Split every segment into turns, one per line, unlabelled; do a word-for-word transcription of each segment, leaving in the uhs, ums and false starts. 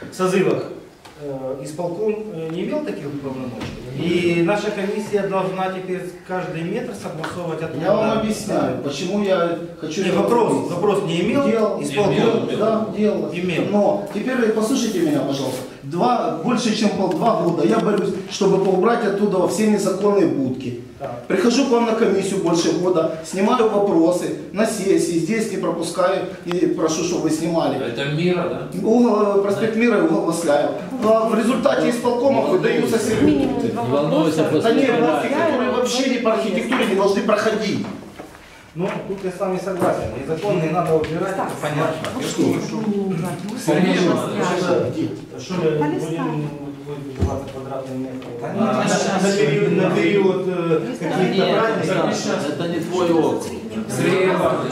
созывах исполком не имел таких полномочий. И наша комиссия должна теперь каждый метр согласовывать от.
Я вам объясняю, почему я хочу...
Не, вопрос, вопрос не имел,
делал,
исполком.
Да, делал.
Имел.
Но теперь послушайте меня, пожалуйста. Два, больше чем пол, два года я борюсь, чтобы поубрать оттуда все незаконные будки. Так. Прихожу к вам на комиссию больше года, снимаю вопросы на сессии, здесь не пропускаю и прошу, чтобы вы снимали.
Это Мира, да?
Угол, проспект Мира и угол Васляева. А в результате исполкомов выдаются сервитуты.
Не волнуйся, просто
Они по архитектуре вообще не по архитектуре не должны проходить.
Ну, тут я с вами согласен. Незаконные надо убирать, это понятно.
Что мы
будем двадцать квадратных метров? На период, на период каких-то праздников?
Это не твой округ.
Сергей Иванович,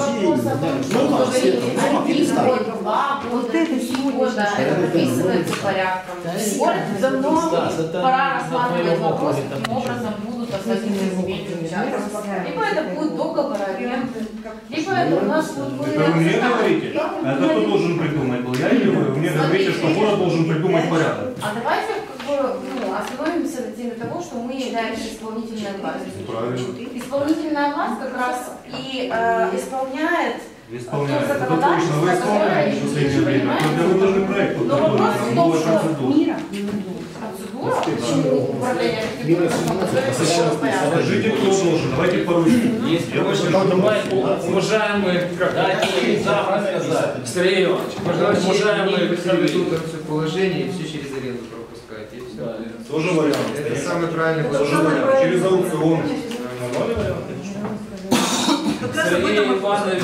вот это года это выписывается порядком. Город давно пора рассматривать вопрос, каким образом будут освободиться земельные участки. Либо это будет договор аренды, либо это у нас будет...
Это вы мне говорите? Это кто должен придумать был? Я или вы? Вы мне говорите, что город должен придумать порядок.
А давайте как бы, ну, остановимся на теме того, что мы являемся исполнительной властью.
Правильно.
Исполнительная власть как раз и э, исполняет
Исполняет. Это точно. Вы исполняете в последнее время. Когда вы должны проект
Но вопрос в том, что
процедура.
Процедура? Почему управление архитектурой должно готовить порядок?
Скажите, кто должен. Давайте поручим.
Есть уважаемые, как Сергей Иванович, уважаемые
сервитутом все положение и все через аренду пропускать. И все.
Тоже вариант.
Это самый правильный
Тоже вариант. Через аукцион. Нормальный вариант.
Сергей Иванович,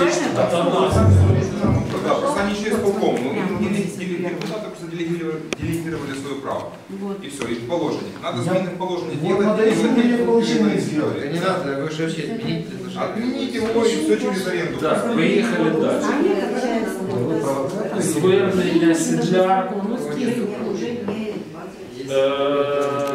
Да, просто они через полком. Депутаты просто делегировали, делегировали свое право. И все, и положение. Надо сменить положение.
Вот надо изменить положение сделать.
Это не надо, вы же вообще отменить предложение.
Отмените его и все через аренду.
да, поехали дальше. Звернення Сиджа.